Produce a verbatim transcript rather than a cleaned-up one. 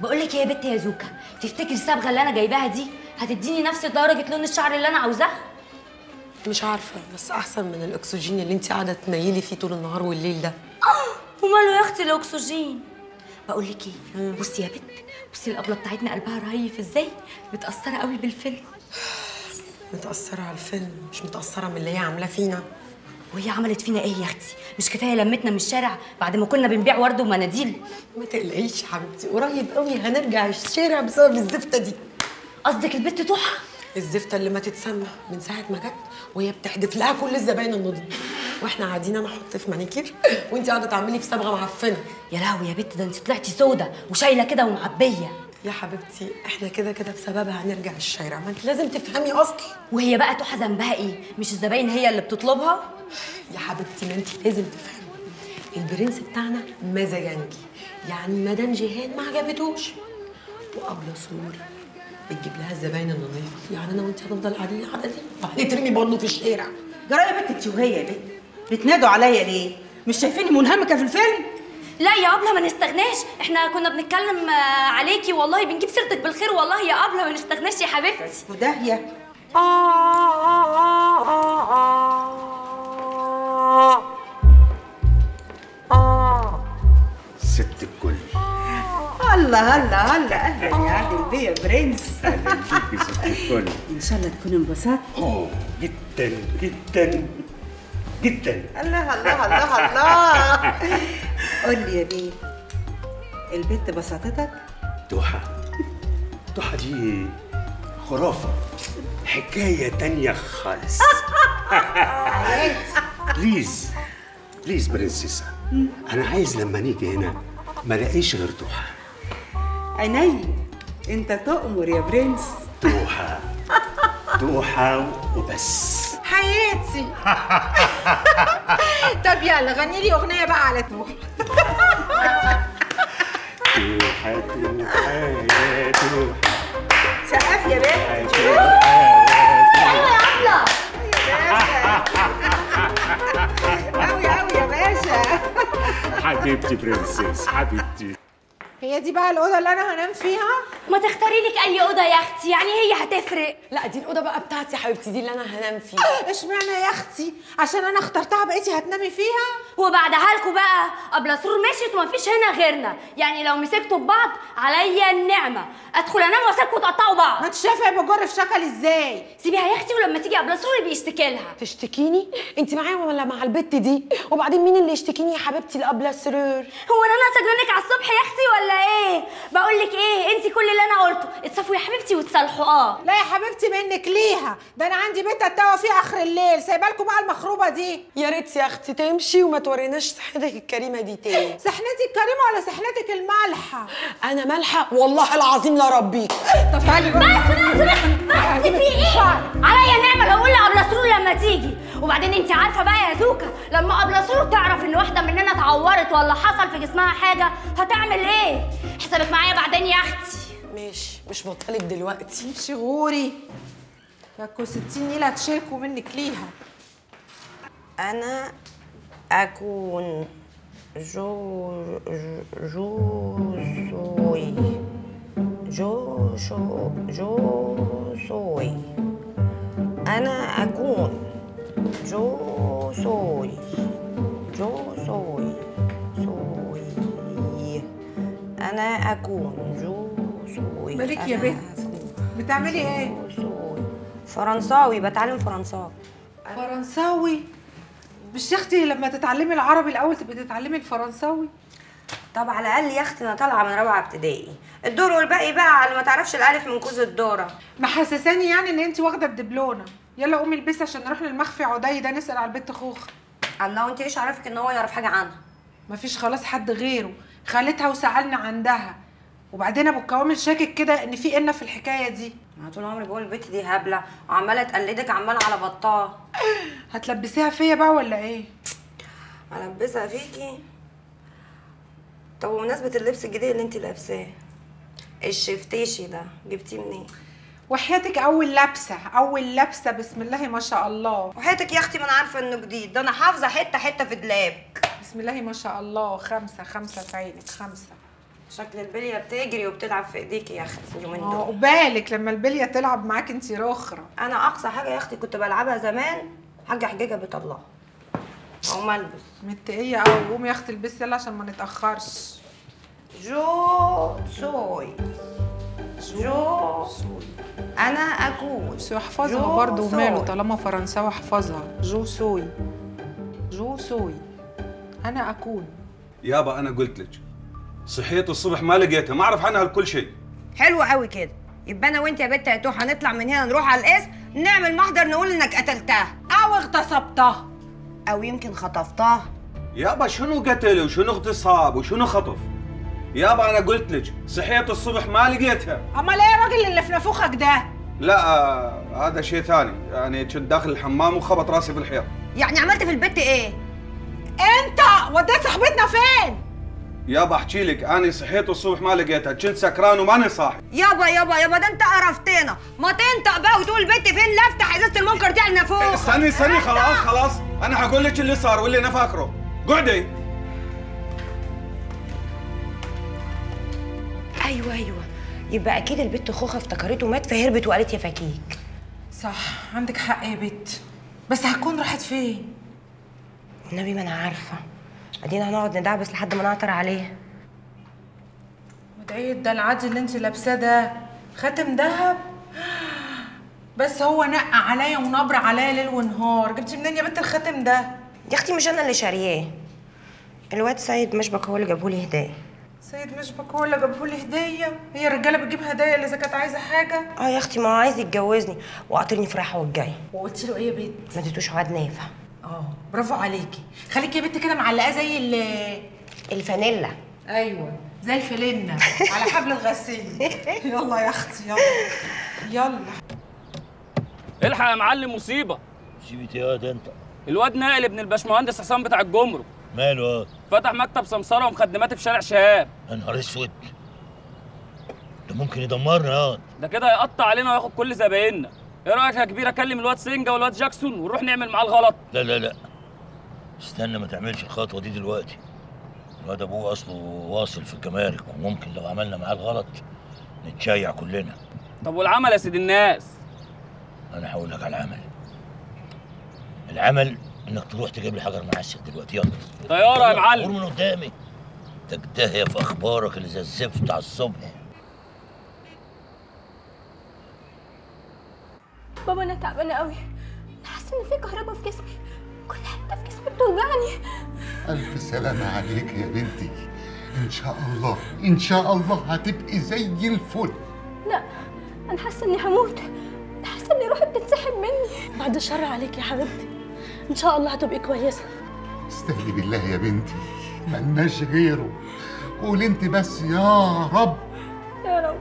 بقول لك ايه يا بت يا زوكا، تفتكري الصبغه اللي انا جايباها دي هتديني نفس درجه لون الشعر اللي انا عاوزاه؟ مش عارفه، بس احسن من الاكسجين اللي انت قاعده تميلي فيه طول النهار والليل ده. اه وماله يا اختي الاكسجين؟ بقول لك ايه، بصي يا بت، بصي الابله بتاعتنا قلبها رهيف ازاي، متاثره قوي بالفيلم. متاثره على الفيلم، مش متاثره من اللي هي عاملاه فينا. وهي عملت فينا ايه يا اختي؟ مش كفايه لمتنا من الشارع بعد ما كنا بنبيع ورد ومناديل؟ ما تقلقيش يا حبيبتي، قريب قوي هنرجع الشارع بسبب الزفته دي. قصدك البت توحه؟ الزفته اللي ما تتسمى من ساعه ما جت وهي بتحدف لها كل الزباين النضيف، واحنا قاعدين انا احط في مانيكير وانت قاعده تعملي في صبغه معفنه. يا لهوي يا بت، ده انت طلعتي سودا وشايله كده ومعبيه. يا حبيبتي احنا كده كده بسببها هنرجع الشارع، ما انت لازم تفهمي اصلي. وهي بقى توحه ذنبها ايه؟ مش الزباين هي اللي بتطلبها؟ يا حبيبتي ما انت لازم تفهمي، البرنس بتاعنا مزاجنجي، يعني مدام جيهان ما عجبتوش، وقبل سرور بتجيب لها الزباين النظيفه، يعني انا وانت هنفضل قاعدين القعده دي وهنترمي برضه في الشارع. جرى يا بنت انت وهي يا بنت بتنادوا عليا ليه؟ مش شايفيني منهمكه في الفيلم؟ لا يا ابله ما نستغناش، احنا كنا بنتكلم عليكي والله، بنجيب سيرتك بالخير والله يا ابله، ما نستغناش يا حبيبتي. وداهيه ست الكل. الله الله الله، اهلا يا عادل بيه يا برنس. اهلا بيكي ست الكل. ان شاء الله تكون انبسطت. اوه جدا جدا جدا. الله الله الله الله. قول لي يا بيه، البنت بساطتك؟ توحة توحة دي خرافة، حكاية تانية خالص. بليز بليز برنسيسة، أنا عايز لما نيجي هنا ما الاقيش غير توحة. عيني انت تؤمر يا برنس. توحة توحة وبس. حياتي. طب يلا غني لي اغنيه بقى على توحة. توحة توحة يا توحة. سقف يا بنت. ايوه يا ابله. قوي قوي يا باشا. حبيبتي برنسيس حبيبتي. هي دي بقى الاوضه اللي انا هنام فيها؟ ما تختاري لك اي اوضه يا اختي، يعني هي هتفرق؟ لا دي الاوضه بقى بتاعتي يا حبيبتي، دي اللي انا هنام فيها. اشمعنى يا اختي؟ عشان انا اخترتها بقيتي هتنامي فيها؟ وبعدها لكم بقى، قبل سرور مشيت ومفيش هنا غيرنا، يعني لو مسكتوا ببعض عليا النعمه ادخل انام واسيبكم تقطعوا بعض. ما انت شايفه بجر في شكل ازاي؟ سيبيها يا اختي، ولما تيجي قبل سرور بيشتكي لها. تشتكيني؟ انت معايا ولا مع البت دي؟ وبعدين مين اللي يشتكيني يا حبيبتي اللي قبل السرور؟ هو انا ناقصه جنك على الصبح يا اختي ولا ايه؟ بقول لك ايه، انت كل اللي انا قلته اتصفوا يا حبيبتي وتصالحوا. اه لا يا حبيبتي منك ليها، ده انا عندي بيت اتوه فيه اخر الليل، سايبه لكم بقى المخروبه دي. يا ريت يا اختي تمشي وما توريناش صحتك الكريمه دي تاني. سحنتي الكريمه ولا سحنتك المالحه؟ انا مالحه والله العظيم لا ربيك. طب تعالي بقى. بس بس بس بس في ايه؟ عليا نعمه لو اقول لقبل سرور لما تيجي. وبعدين انت عارفه بقى يا زوكا، لما قبل سرور تعرف ان واحده مننا اتعورت ولا حصل في جسمها حاجه هتعمل ايه؟ حسابك معايا بعدين يا اختي. ماشي مش بطلب دلوقتي. امشي غوري، فكوا ستين نيله هتشيكوا منك ليها. أنا أكون جو جوزوي جو شو جوزوي أنا أكون جوزوي جوزوي سوي أنا أكون جوزوي. مالك يا بنت؟ بتعملي ايه؟ جوزوي. فرنساوي، بتعلم فرنساوي. فرنساوي؟ مش يا اختي لما تتعلمي العربي الاول تبقي تتعلمي الفرنساوي؟ طب على الاقل يا اختي انا طالعه من رابعه ابتدائي، الدور والباقي بقى على ما تعرفش الالف من كوز الدوره. محسساني يعني ان انت واخده الدبلونه. يلا قومي البسي عشان نروح للمخفي عدي ده نسال على البت خوخ. الله، وانت ايش عرفك ان هو يعرف حاجه عنها؟ مفيش خلاص حد غيره، خالتها وسالنا عندها، وبعدين ابو الكوامل شاكك كده ان في إنا في الحكايه دي. انا طول عمري بقول البت دي هبله وعماله تقلدك عماله على بطال. هتلبسيها فيا بقى ولا ايه؟ البسها فيكي. طب بمناسبه اللبس الجديد اللي انت لابساه، الشفتيشي ده جبتيه منين؟ وحياتك اول لابسه اول لابسه بسم الله ما شاء الله. وحياتك يا اختي ما انا عارفه انه جديد، ده انا حافظه حته حته في دولاب. بسم الله ما شاء الله. خمسه خمسه في عينك خمسه. شكل البليه بتجري وبتلعب في ايديكي يا اختي اليومين اه دول. وبالك لما البليه تلعب معاك انت رخره. انا اقصى حاجه يا اختي كنت بلعبها زمان حاجه حجاجه بتطلعها او ملبس. متقيه قوي. قومي يا اختي البسي يلا عشان ما نتاخرش. جو سوي جو سوي. انا اكون بس احفظها جو برضه وماله سوي. طالما فرنساوي احفظها. جو سوي جو سوي انا اكون. يابا انا قلت لك صحيت الصبح ما لقيتها، ما اعرف عنها كل شيء. حلو قوي كده. يبقى انا وانت يا بت يا توحه هنطلع من هنا نروح على القسم نعمل محضر نقول انك قتلتها او اغتصبتها او يمكن خطفتها. يابا شنو قتل وشنو اغتصاب وشنو خطف؟ يابا انا قلت لك صحيت الصبح ما لقيتها. امال ايه الراجل اللي في نافوخك ده؟ لا آه هذا شيء ثاني، يعني كنت داخل الحمام وخبط راسي في الحيط. يعني عملت في البت ايه؟ انت وديت صاحبتنا فين؟ يابا احكي لك، انا صحيت الصبح ما لقيتها، كنت سكران وماني صاحي. يابا يابا يابا ده انت قرفتنا، ما تنطق بقى وتقول البت فين لا افتح ازازه المنكر دي على النافوخ. استني استني خلاص خلاص، انا حقول لك اللي صار واللي انا فاكره. قعدي. ايوه ايوه يبقى اكيد البت خوخه افتكرته مات فهربت وقالت يا فكيك. صح عندك حق يا بت، بس هتكون راحت فين؟ النبي ما انا عارفه، ادينا هنقعد ندعبس لحد ما نعطر عليه. وده ده العادي اللي انت لابساه ده خاتم ذهب؟ بس هو نقع عليا ونبر عليا ليل ونهار. جبتي منين يا بنت الخاتم ده؟ يا اختي مش انا اللي شارياه، الواد سيد مشبك هو اللي جابهولي هديه. سيد مشبك هو اللي جابهولي هديه؟ هي الرجاله بتجيب هدايا اللي اذا كانت عايزه حاجه؟ اه يا اختي ما هو عايز يتجوزني وقاطرني في رايحه والجاي. وقلت له ايه يا بنت؟ ما اديتوش عقد نافع. اه برافو عليكي، خليكي يا بنت كده معلقاه زي ال الفانيلا. ايوه زي الفلنه على حبل الغسيل. يلا يا اختي يلا يلا. الحق يا معلم مصيبه. مصيبة ايه ده انت؟ الواد نائل ابن الباشمهندس حسام بتاع الجمرك ماله اه؟ فتح مكتب سمساره ومخدمات في شارع شهاب. يا نهار اسود، ده ممكن يدمرنا اه. ده كده هيقطع علينا وياخد كل زبايننا. ايه رايك يا كبير اكلم الواد سينجا والواد جاكسون ونروح نعمل معاه الغلط؟ لا لا لا استنى ما تعملش الخطوة دي دلوقتي. الواد ابوه اصله واصل في الجمارك وممكن لو عملنا معاه الغلط نتشيع كلنا. طب والعمل يا سيد الناس؟ انا هقول لك على العمل. العمل انك تروح تجيب لي حجر معسل دلوقتي يلا. طياره يا معلم. قول من قدامي. تجتهي في اخبارك اللي زي الزفت على الصبح. بابا انا تعبانه قوي، انا حاسه ان في كهرباء في جسمي، كل حته في جسمي بتوجعني. ألف سلامة عليك يا بنتي، إن شاء الله إن شاء الله هتبقي زي الفل. لا انا حاسه اني هموت، انا حاسه اني روحي بتتسحب مني. بعد الشر عليك يا حبيبتي، ان شاء الله هتبقي كويسه. استهدي بالله يا بنتي، ملناش غيره. قولي انت بس يا رب. يا رب.